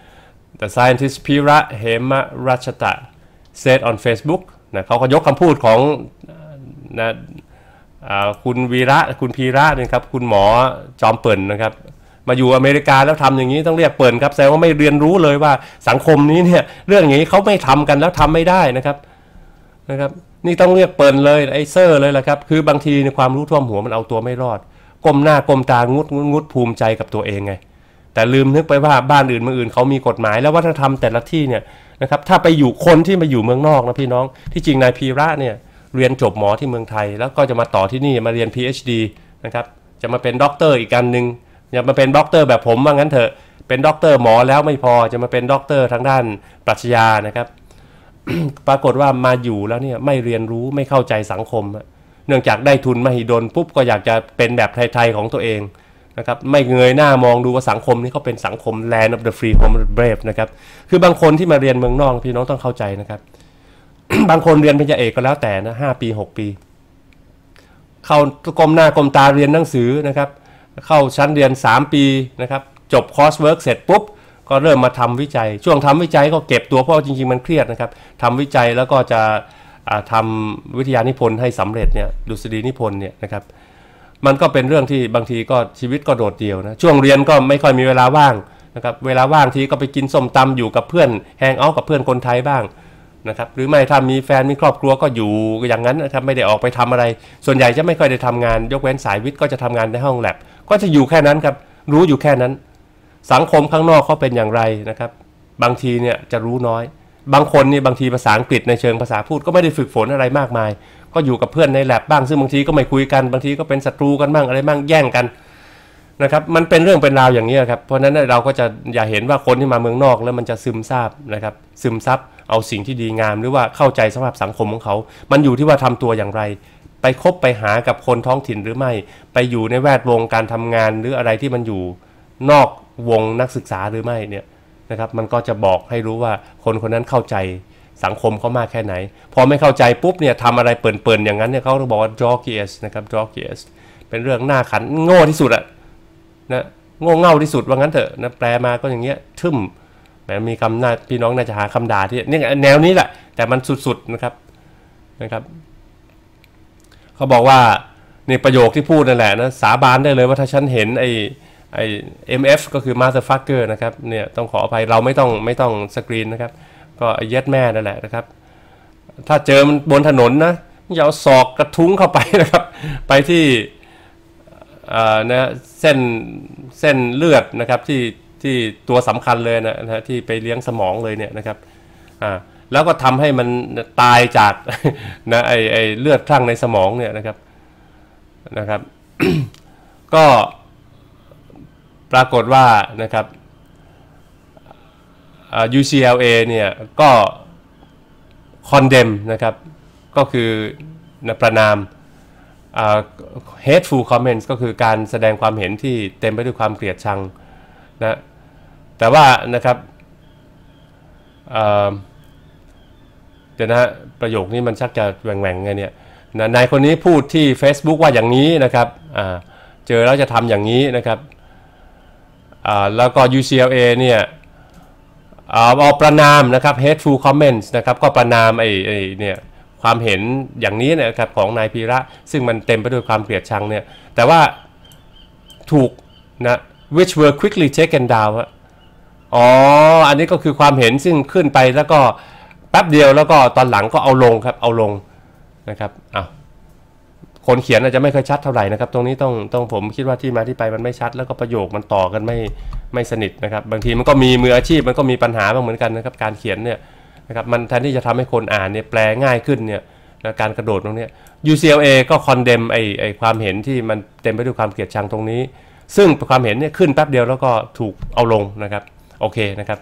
The scientist Pira Hemarachata said on Facebook นะเขาก็ยกคำพูดของนะคุณวีระคุณพีระนะครับคุณหมอจอมเปิ่นนะครับมาอยู่อเมริกาแล้วทำอย่างนี้ต้องเรียกเปิ่นครับแสดงว่าไม่เรียนรู้เลยว่าสังคมนี้เนี่ยเรื่องอย่างนี้เขาไม่ทำกันแล้วทำไม่ได้นะครับนะครับนี่ต้องเรียกเปิ่นเลยไอเซอร์เลยแหละครับคือบางทีในความรู้ท่วมหัวมันเอาตัวไม่รอดก้มหน้าก้มตางุดงุดภูมิใจกับตัวเองไงแต่ลืมนึกไปว่าบ้านอื่นเมืองอื่นเขามีกฎหมายแล้ววัฒนธรรมแต่ละที่เนี่ยนะครับถ้าไปอยู่คนที่มาอยู่เมืองนอกนะพี่น้องที่จริงนายพีระเนี่ยเรียนจบหมอที่เมืองไทยแล้วก็จะมาต่อที่นี่มาเรียน พี เอช ดี นะครับจะมาเป็นด็อกเตอร์อีกกันหนึ่งอย่ามาเป็นด็อกเตอร์แบบผมว่างั้นเถอะเป็นด็อกเตอร์หมอแล้วไม่พอจะมาเป็นด็อกเตอร์ทางด้านปรัชญานะครับ ปรากฏว่ามาอยู่แล้วเนี่ยไม่เรียนรู้ไม่เข้าใจสังคมเนื่องจากได้ทุนมหิดลปุ๊บก็อยากจะเป็นแบบไทยๆของตัวเองนะครับไม่เงยหน้ามองดูว่าสังคมนี้เขาเป็นสังคม Land of the Free Home of the Brave นะครับคือบางคนที่มาเรียนเมืองนอกพี่น้องต้องเข้าใจนะครับ บางคนเรียนปริญญาเอกก็แล้วแต่นะห้าปีหกปีเข้ากรมหน้ากรมตาเรียนหนังสือนะครับเข้าชั้นเรียนสามปีนะครับจบคอร์สเวิร์กเสร็จปุ๊บก็เริ่มมาทำวิจัยช่วงทำวิจัยก็เก็บตัวเพราะจริงๆมันเครียดนะครับทำวิจัยแล้วก็จะทำวิทยานิพนธ์ให้สำเร็จเนี่ยดุษฎีนิพนธ์เนี่ยนะครับมันก็เป็นเรื่องที่บางทีก็ชีวิตก็โดดเดี่ยวนะช่วงเรียนก็ไม่ค่อยมีเวลาว่างนะครับเวลาว่างทีก็ไปกินส้มตำอยู่กับเพื่อนแฮงเอาท์กับเพื่อนคนไทยบ้างนะครับหรือไม่ถ้ามีแฟนมีครอบครัวก็อยู่อย่างนั้นนะครับไม่ได้ออกไปทำอะไรส่วนใหญ่จะไม่ค่อยได้ทำงานยกเว้นสายวิทย์ก็จะทำงานในห้องแลบก็จะอยู่แค่นั้นครับรู้อยู่แค่นั้นสังคมข้างนอกเขาเป็นอย่างไรนะครับบางทีเนี่ยจะรู้น้อยบางคนนี่บางทีภาษาอังกฤษในเชิงภาษาพูดก็ไม่ได้ฝึกฝนอะไรมากมายก็อยู่กับเพื่อนในแลบบ้างซึ่งบางทีก็ไม่คุยกันบางทีก็เป็นศัตรูกันบ้างอะไรบ้างแย่งกันนะครับมันเป็นเรื่องเป็นราวอย่างนี้ครับเพราะฉะนั้นเราก็จะอย่าเห็นว่าคนที่มาเมืองนอกแล้วมันจะซึมซาบนะครับซึมซับเอาสิ่งที่ดีงามหรือว่าเข้าใจสภาพสังคมของเขามันอยู่ที่ว่าทำตัวอย่างไรไปคบไปหากับคนท้องถิ่นหรือไม่ไปอยู่ในแวดวงการทำงานหรืออะไรที่มันอยู่นอกวงนักศึกษาหรือไม่เนี่ยนะครับมันก็จะบอกให้รู้ว่าคนคนนั้นเข้าใจสังคมเขามากแค่ไหนพอไม่เข้าใจปุ๊บเนี่ยทำอะไรเปิ่นๆอย่างนั้นเนี่ยเขาต้องบอกว่า doggies นะครับ doggies เป็นเรื่องหน้าขันโง่ที่สุดอะนะโง่เง่าที่สุดว่างั้นเถอะนะแปลมาก็อย่างเงี้ยทึ่มแหมมีคำหน้าพี่น้องน่าจะหาคำด่าที่นี่แนวนี้แหละแต่มันสุดๆนะครับนะครับเขาบอกว่าในประโยคที่พูดนั่นแหละนะสาบานได้เลยว่าถ้าฉันเห็นไอ้ไอ้ เอ็ม เอฟ ก็คือ motherfucker นะครับเนี่ยต้องขออภัยเราไม่ต้องไม่ต้องสกรีนนะครับก็เย็ดแม่นั่นแหละนะครับถ้าเจอมันบนถนนนะอย่าเอาศอกกระทุ้งเข้าไปนะครับไปที่นะเส้นเส้นเลือดนะครับที่ที่ตัวสำคัญเลยนะนะที่ไปเลี้ยงสมองเลยเนี่ยนะครับอ่าแล้วก็ทำให้มันตายจากนะไอไอเลือดคลั่งในสมองเนี่ยนะครับนะครับ ก็ปรากฏว่านะครับ ยู ซี แอล เอ เนี่ยก็ condemn นะครับก็คือประนาม uh, hateful comments ก็คือการแสดงความเห็นที่เต็มไปด้วยความเกลียดชังนะแต่ว่านะครับเดี๋ยวนะประโยคนี้มันชักจะแหว่งๆไงเนี่ยนะนายคนนี้พูดที่ Facebook ว่าอย่างนี้นะครับเจอแล้วจะทำอย่างนี้นะครับแล้วก็ ยู ซี แอล เอ เนี่ยเอาประนามนะครับ hateful comments นะครับก็ประนามไอ้ไอ้เนี่ยความเห็นอย่างนี้นะครับของนายพีระซึ่งมันเต็มไปด้วยความเกลียดชังเนี่ยแต่ว่าถูกนะ which were quickly taken down อ๋ออันนี้ก็คือความเห็นซึ่งขึ้นไปแล้วก็แป๊บเดียวแล้วก็ตอนหลังก็เอาลงครับเอาลงนะครับอ้าวคนเขียนอาจจะไม่ค่อยชัดเท่าไหร่นะครับตรงนี้ต้องต้องผมคิดว่าที่มาที่ไปมันไม่ชัดแล้วก็ประโยคมันต่อกันไม่ไม่สนิทนะครับบางทีมันก็มีมืออาชีพมันก็มีปัญหาบ้างเหมือนกันนะครับการเขียนเนี่ยนะครับมันแทนที่จะทำให้คนอ่านเนี่ยแปลง่ายขึ้นเนี่ยนะการกระโดดตรงนี้ ยู ซี แอล เอ ก็คอนเดมไอไอความเห็นที่มันเต็มไปด้วยความเกลียดชังตรงนี้ซึ่งความเห็นเนี่ยขึ้นแป๊บเดียวแล้วก็ถูกเอาลงนะครับโอเคนะครับ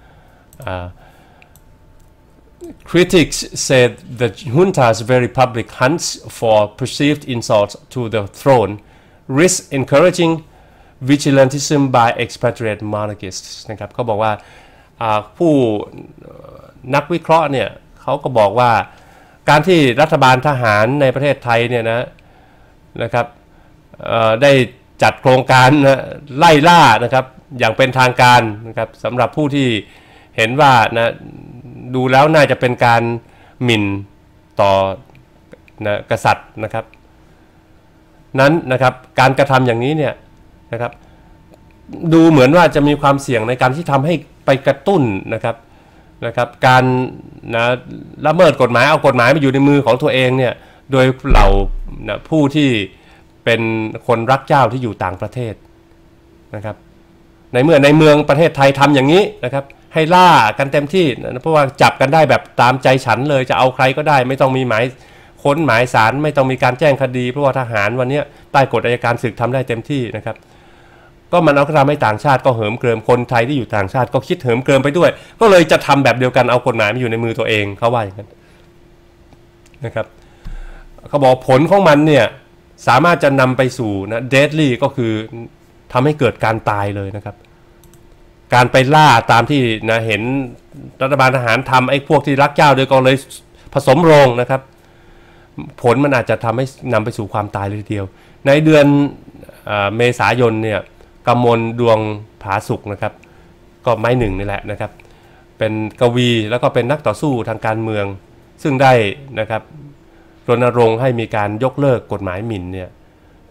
Critics said the junta's very public hunts for perceived insults to the throne risk encouraging vigilantism by expatriate monarchists นะครับเขาบอกว่าผู้นักวิเคราะห์เนี่ยเขาก็บอกว่าการที่รัฐบาลทหารในประเทศไทยเนี่ยนะนะครับได้จัดโครงการไล่ล่านะครับอย่างเป็นทางการนะครับสำหรับผู้ที่เห็นว่านะดูแล้วน่าจะเป็นการหมิ่นต่อนะกษัตริย์นะครับนั้นนะครับการกระทำอย่างนี้เนี่ยนะครับดูเหมือนว่าจะมีความเสี่ยงในการที่ทำให้ไปกระตุ้นนะครับนะครับการนะละเมิดกฎหมายเอากฎหมายมาอยู่ในมือของตัวเองเนี่ยโดยเหล่านะผู้ที่เป็นคนรักเจ้าที่อยู่ต่างประเทศนะครับในเมื่อในเมืองประเทศไทยทำอย่างนี้นะครับให้ล่ากันเต็มที่นะเพราะว่าจับกันได้แบบตามใจฉันเลยจะเอาใครก็ได้ไม่ต้องมีหมายค้นหมายศาลไม่ต้องมีการแจ้งคดีเพราะว่าทหารวันนี้ใต้กฎอัยการศึกทำได้เต็มที่นะครับก็มันเอาทำให้ต่างชาติก็เหิมเกริมคนไทยที่อยู่ต่างชาติก็คิดเหิมเกริมไปด้วยก็เลยจะทำแบบเดียวกันเอากฎหมายมาอยู่ในมือตัวเองเขาว่าอย่างนั้นนะครับเขาบอกผลของมันเนี่ยสามารถจะนำไปสู่นะ deadly ก็คือทำให้เกิดการตายเลยนะครับการไปล่าตามที่นะเห็นรัฐบาลทหารทำไอ้พวกที่รักเจ้าโดยก็เลยผสมโรงนะครับผลมันอาจจะทำให้นำไปสู่ความตายเลยทีเดียวในเดือนเมษายนเนี่ยกมลดวงผาสุกนะครับก็ไม้หนึ่งนี่แหละนะครับเป็นกวีแล้วก็เป็นนักต่อสู้ทางการเมืองซึ่งได้นะครับรณรงค์ให้มีการยกเลิกกฎหมายหมิ่นเนี่ย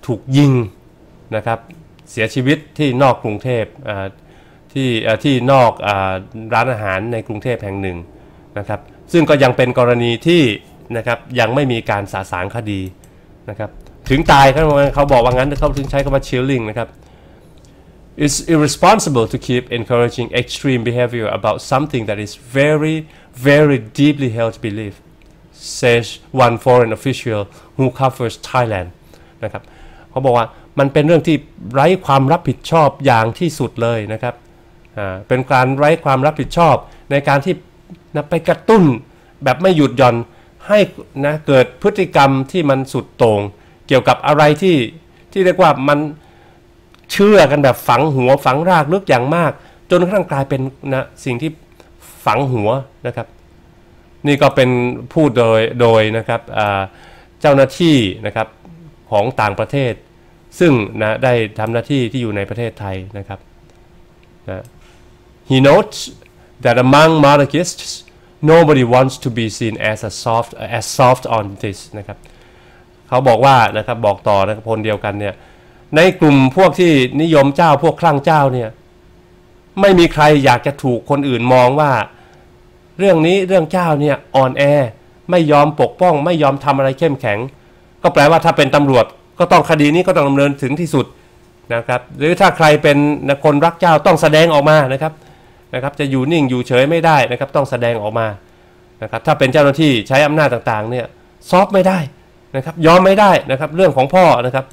ถูกยิงนะครับเสียชีวิตที่นอกกรุงเทพที่ที่นอกร้านอาหารในกรุงเทพแห่งหนึ่งนะครับซึ่งก็ยังเป็นกรณีที่นะครับยังไม่มีการสาสางคดีนะครับถึงตายเขาเขาบอกว่างั้นเขาถึงใช้คำว่า chilling นะครับ It's irresponsible to keep encouraging extreme behavior about something that is very very deeply held belief says one foreign official who covers Thailand นะครับเขาบอกว่ามันเป็นเรื่องที่ไร้ความรับผิดชอบอย่างที่สุดเลยนะครับอ่าเป็นการไร้ความรับผิดชอบในการที่นะไปกระตุ้นแบบไม่หยุดหย่อนให้นะเกิดพฤติกรรมที่มันสุดโต่งเกี่ยวกับอะไรที่ที่เรียกว่ามันเชื่อกันแบบฝังหัวฝังรากลึกอย่างมากจนกระทั่งกลายเป็นนะสิ่งที่ฝังหัวนะครับนี่ก็เป็นพูดโดยโดยนะครับเจ้าหน้าที่นะครับของต่างประเทศซึ่งนะได้ทำหน้าที่ที่อยู่ในประเทศไทยนะครับนะ He notes that among monarchists nobody wants to be seen as a soft as soft on this นะครับเขาบอกว่านะครับบอกต่อนะครับคนเดียวกันเนี่ยในกลุ่มพวกที่นิยมเจ้าพวกคลั่งเจ้าเนี่ยไม่มีใครอยากจะถูกคนอื่นมองว่าเรื่องนี้เรื่องเจ้าเนี่ยอ่อนแอไม่ยอมปกป้องไม่ยอมทำอะไรเข้มแข็งก็แปลว่าถ้าเป็นตำรวจก็ต้องคดีนี้ก็ต้องดำเนินถึงที่สุดนะครับหรือถ้าใครเป็นคนรักเจ้าต้องแสดงออกมานะครับนะครับจะอยู่นิ่งอยู่เฉยไม่ได้นะครับต้องแสดงออกมานะครับถ้าเป็นเจ้าหน้าที่ใช้อำนาจต่างๆเนี่ยซอฟไม่ได้นะครับยอมไม่ได้นะครับเรื่องของพ่อนะครับ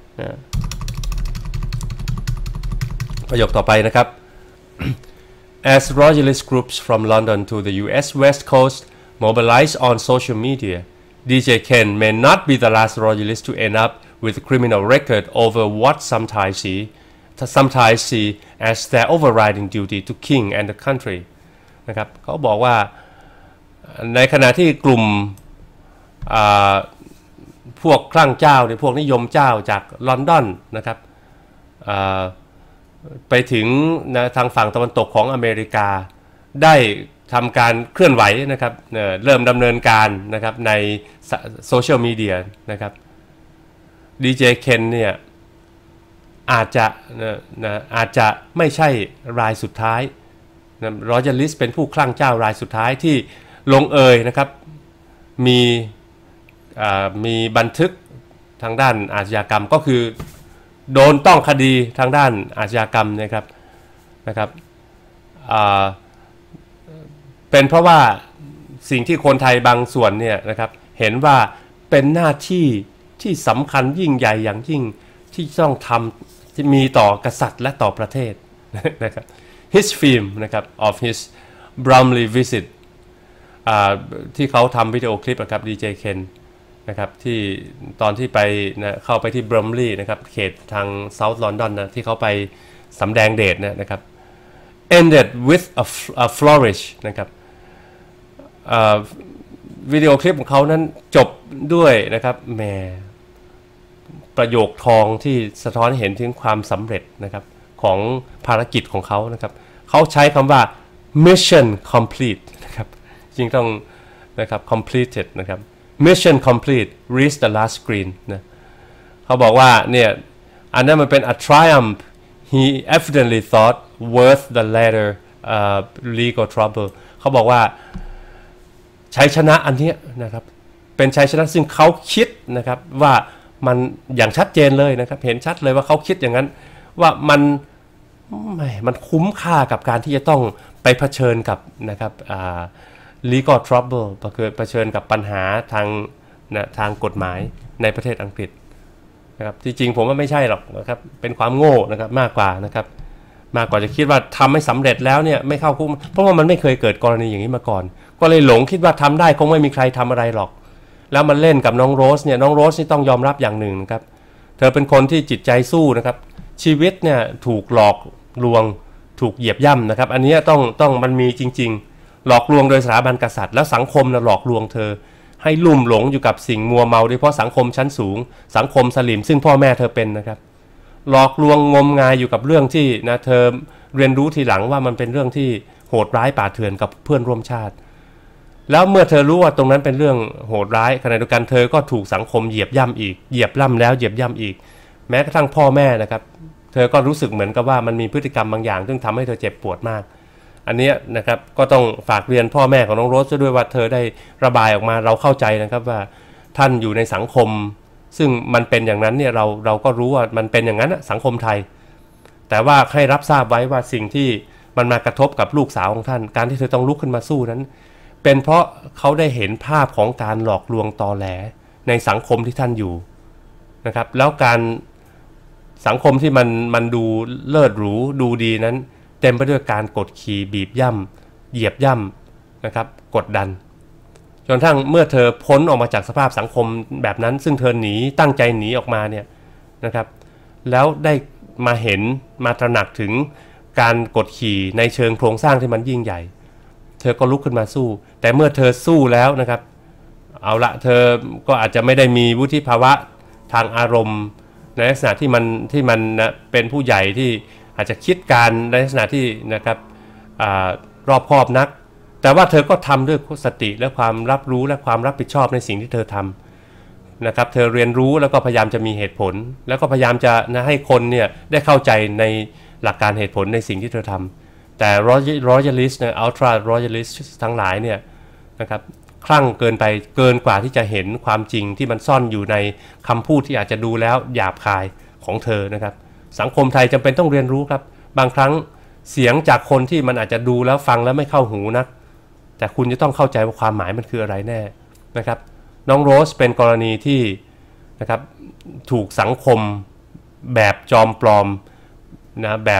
ประโยคต่อไปนะครับ As royalist groups from London to the U S West Coast mobilize on social media, D J Ken may not be the last royalist to end up with a criminal record over what some Thais see, some Thais see as their overriding duty to king and the country. นะครับเขาบอกว่าในขณะที่กลุ่มพวกคลั่งเจ้าในพวกนิยมเจ้าจากลอนดอนนะครับไปถึงนะทางฝั่งตะวันตกของอเมริกาได้ทำการเคลื่อนไหวนะครับ เ, เริ่มดำเนินการนะครับในโซเชียลมีเดียนะครับดีเจเคนเนี่ยอาจจะนะนะอาจจะไม่ใช่รายสุดท้ายนะรอยัลลิสเป็นผู้คลั่งเจ้ารายสุดท้ายที่ลงเอยนะครับมีมีบันทึกทางด้านอาชญากรรมก็คือโดนต้องคดีทางด้านอาชญากรรมนะครับนะครับเป็นเพราะว่าสิ่งที่คนไทยบางส่วนเนี่ยนะครับเห็นว่าเป็นหน้าที่ที่สำคัญยิ่งใหญ่อย่างยิ่งที่ต้องทำที่มีต่อกษัตริย์และต่อประเทศนะครับ His film นะครับ of his Bromley visit ที่เขาทำวิดีโอคลิปนะครับ ดี เจ Kenนะครับที่ตอนที่ไปนะเข้าไปที่บรอมลีย์นะครับเขตทางเซาท์ลอนดอนนะที่เขาไปสำแดงเดชนะนะครับ ended with a, a flourish นะครับวิดีโอคลิปของเขานั้นจบด้วยนะครับแหมประโยคทองที่สะท้อนเห็นถึงความสำเร็จนะครับของภารกิจของเขานะครับเขาใช้คำว่า mission complete นะครับจริงต้องนะครับ completed นะครับ mission complete reach the last screen นะเขาบอกว่าเนี่ยอันนั้นมันเป็น a triumph he evidently thought worth the later uh, legal trouble เขาบอกว่าชัยชนะอันนี้นะครับเป็นชัยชนะซึ่งเขาคิดนะครับว่ามันอย่างชัดเจนเลยนะครับเห็นชัดเลยว่าเขาคิดอย่างนั้นว่ามันไม่มันคุ้มค่ากับการที่จะต้องไปเผชิญกับนะครับอ่า legal trouble เผชิญกับปัญหาทางนะทางกฎหมายในประเทศอังกฤษนะครับที่จริงผมว่าไม่ใช่หรอกนะครับเป็นความโง่นะครับมากกว่านะครับมากกว่าจะคิดว่าทำไม่สำเร็จแล้วเนี่ยไม่เข้าคุกเพราะว่ามันไม่เคยเกิดกรณีอย่างนี้มาก่อนก็เลยหลงคิดว่าทำได้คงไม่มีใครทำอะไรหรอกแล้วมันเล่นกับน้องโรสเนี่ยน้องโรสนี่ต้องยอมรับอย่างหนึ่งนะครับเธอเป็นคนที่จิตใจสู้นะครับชีวิตเนี่ยถูกหลอกลวงถูกเหยียบย่ำนะครับอันนี้ต้องต้องมันมีจริงๆหลอกลวงโดยสถาบันกษัตริย์แล้วสังคมนะหลอกลวงเธอให้ลุ่มหลงอยู่กับสิ่งมัวเมาโดยเฉพาะสังคมชั้นสูงสังคมสลิมซึ่งพ่อแม่เธอเป็นนะครับหลอกลวงงมงายอยู่กับเรื่องที่นะเธอเรียนรู้ทีหลังว่ามันเป็นเรื่องที่โหดร้ายป่าเถื่อนกับเพื่อนร่วมชาติแล้วเมื่อเธอรู้ว่าตรงนั้นเป็นเรื่องโหดร้ายขณะเดียวกันเธอก็ถูกสังคมเหยียบย่ำอีกเหยียบย่ำแล้วเหยียบย่ำอีกแม้กระทั่งพ่อแม่นะครับเธอก็รู้สึกเหมือนกับว่ามันมีพฤติกรรมบางอย่างซึ่งทำให้เธอเจ็บปวดมากอันนี้นะครับก็ต้องฝากเรียนพ่อแม่ของน้องโรสด้วยว่าเธอได้ระบายออกมาเราเข้าใจนะครับว่าท่านอยู่ในสังคมซึ่งมันเป็นอย่างนั้นเนี่ยเราเราก็รู้ว่ามันเป็นอย่างนั้นสังคมไทยแต่ว่าให้รับทราบไว้ว่าสิ่งที่มันมากระทบกับลูกสาวของท่านการที่เธอต้องลุกขึ้นมาสู้นั้นเป็นเพราะเขาได้เห็นภาพของการหลอกลวงตอแหลในสังคมที่ท่านอยู่นะครับแล้วการสังคมที่มันมันดูเลิศหรูดูดีนั้นเต็มไปด้วยการกดขี่บีบย่ำเหยียบย่ำนะครับกดดันจนทั้งเมื่อเธอพ้นออกมาจากสภาพสังคมแบบนั้นซึ่งเธอหนีตั้งใจหนีออกมาเนี่ยนะครับแล้วได้มาเห็นมาตระหนักถึงการกดขี่ในเชิงโครงสร้างที่มันยิ่งใหญ่เธอก็ลุกขึ้นมาสู้แต่เมื่อเธอสู้แล้วนะครับเอาละเธอก็อาจจะไม่ได้มีวุฒิภาวะทางอารมณ์ในลักษณะที่มันที่มันนะเป็นผู้ใหญ่ที่อาจจะคิดการในลักษณะที่นะครับอรอบคอบนักแต่ว่าเธอก็ทำด้วยสติและความรับรู้และความรับผิดชอบในสิ่งที่เธอทำนะครับเธอเรียนรู้แล้วก็พยายามจะมีเหตุผลแล้วก็พยายามจะนะให้คนเนี่ยได้เข้าใจในหลักการเหตุผลในสิ่งที่เธอทำแต่รอยัลลิสต์เนี่ยอัลตร้ารอยัลลิสต์ทั้งหลายเนี่ยนะครับคลั่งเกินไปเกินกว่าที่จะเห็นความจริงที่มันซ่อนอยู่ในคำพูดที่อาจจะดูแล้วหยาบคายของเธอนะครับสังคมไทยจำเป็นต้องเรียนรู้ครับบางครั้งเสียงจากคนที่มันอาจจะดูแล้วฟังแล้วไม่เข้าหูนักแต่คุณจะต้องเข้าใจว่าความหมายมันคืออะไรแน่นะครับน้องโรสเป็นกรณีที่นะครับถูกสังคมแบบจอมปลอมนะแบบ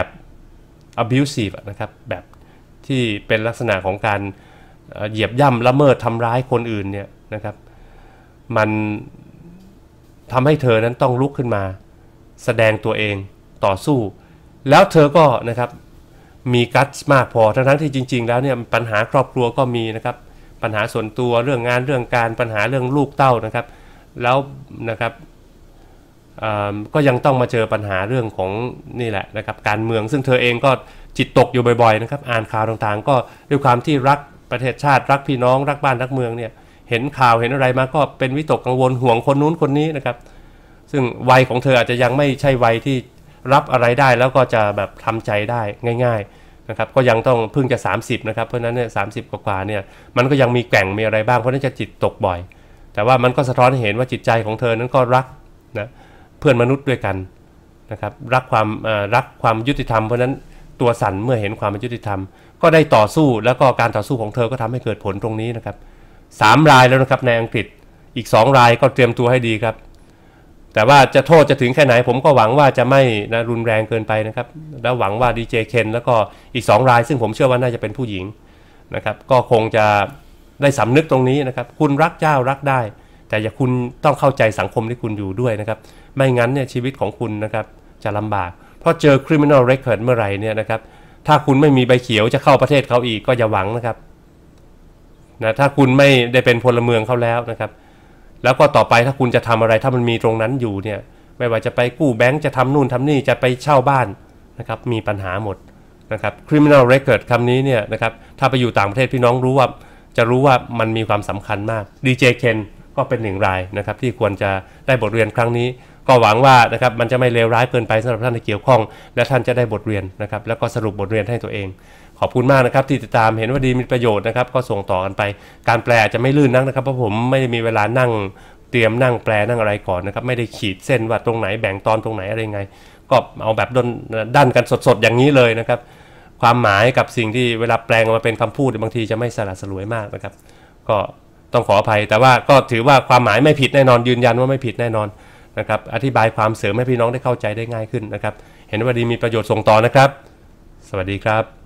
abusive นะครับแบบที่เป็นลักษณะของการเหยียบย่ำละเมิดทำร้ายคนอื่นเนี่ยนะครับมันทำให้เธอนั้นต้องลุกขึ้นมาแสดงตัวเองต่อสู้แล้วเธอก็นะครับมีกัตส์มากพอทั้งๆที่จริงๆแล้วเนี่ยปัญหาครอบครัวก็มีนะครับปัญหาส่วนตัวเรื่องงานเรื่องการปัญหาเรื่องลูกเต้านะครับแล้วนะครับก็ยังต้องมาเจอปัญหาเรื่องของนี่แหละนะครับการเมืองซึ่งเธอเองก็จิตตกอยู่บ่อยๆนะครับอ่านข่าวต่างๆก็ด้วยความที่รักประเทศชาติรักพี่น้องรักบ้านรักเมืองเนี่ยเห็นข่าวเห็นอะไรมาก็เป็นวิตกกังวลห่วงคนนู้นคนนี้นะครับซึ่งวัยของเธออาจจะยังไม่ใช่วัยที่รับอะไรได้แล้วก็จะแบบทำใจได้ง่ายๆนะครับก็ยังต้องเพิ่งจะสามสิบนะครับเพราะนั้นเนี่ยสามสิบกว่าๆเนี่ยมันก็ยังมีแกว่งมีอะไรบ้างเพราะนั้นจะจิตตกบ่อยแต่ว่ามันก็สะท้อนให้เห็นว่าจิตใจของเธอนั้นก็รักนะเพื่อนมนุษย์ด้วยกันนะครับรักความรักความยุติธรรมเพราะนั้นตัวสั่นเมื่อเห็นความยุติธรรมก็ได้ต่อสู้แล้วก็การต่อสู้ของเธอก็ทำให้เกิดผลตรงนี้นะครับสามรายแล้วนะครับในอังกฤษอีกสองรายก็เตรียมตัวให้ดีครับแต่ว่าจะโทษจะถึงแค่ไหนผมก็หวังว่าจะไม่นะรุนแรงเกินไปนะครับแล้วหวังว่าดีเจเคนแล้วก็อีกสองรายซึ่งผมเชื่อว่าน่าจะเป็นผู้หญิงนะครับก็คงจะได้สำนึกตรงนี้นะครับคุณรักเจ้ารักได้แต่อย่าคุณต้องเข้าใจสังคมที่คุณอยู่ด้วยนะครับไม่งั้นเนี่ยชีวิตของคุณนะครับจะลำบากเพราะเจอ criminal record เมื่อไหร่เนี่ยนะครับถ้าคุณไม่มีใบเขียวจะเข้าประเทศเขาอีกก็อย่าหวังนะครับนะถ้าคุณไม่ได้เป็นพลเมืองเขาแล้วนะครับแล้วก็ต่อไปถ้าคุณจะทำอะไรถ้ามันมีตรงนั้นอยู่เนี่ยไม่ว่าจะไปกู้แบงก์จะทำนู่นทำนี่จะไปเช่าบ้านนะครับมีปัญหาหมดนะครับ criminal record คำนี้เนี่ยนะครับถ้าไปอยู่ต่างประเทศพี่น้องรู้ว่าจะรู้ว่ามันมีความสำคัญมาก ดี เจ Ken ก็เป็นหนึ่งรายนะครับที่ควรจะได้บทเรียนครั้งนี้ก็หวังว่านะครับมันจะไม่เลวร้ายเกินไปสำหรับท่านที่เกี่ยวข้องและท่านจะได้บทเรียนนะครับแล้วก็สรุปบทเรียนให้ตัวเองขอบคุณมากนะครับที่ติดตามเห็นว่าดีมีประโยชน์นะครับก็ส่งต่อกันไปการแปลอาจจะไม่ลื่นนักนะครับเพราะผมไม่ได้มีเวลานั่งเตรียมนั่งแปลนั่งอะไรก่อนนะครับไม่ได้ขีดเส้นว่าตรงไหนแบ่งตอนตรงไหนอะไรไงก็เอาแบบดันกันสดๆอย่างนี้เลยนะครับความหมายกับสิ่งที่เวลาแปลงมาเป็นคำพูดบางทีจะไม่สละสลวยมากนะครับก็ต้องขออภัยแต่ว่าก็ถือว่าความหมายไม่ผิดแน่นอนยืนยันว่าไม่ผิดแน่นอนนะครับอธิบายความเสริมให้พี่น้องได้เข้าใจได้ง่ายขึ้นนะครับเห็นว่าดีมีประโยชน์ส่งต่อนะครับสวัสดีครับ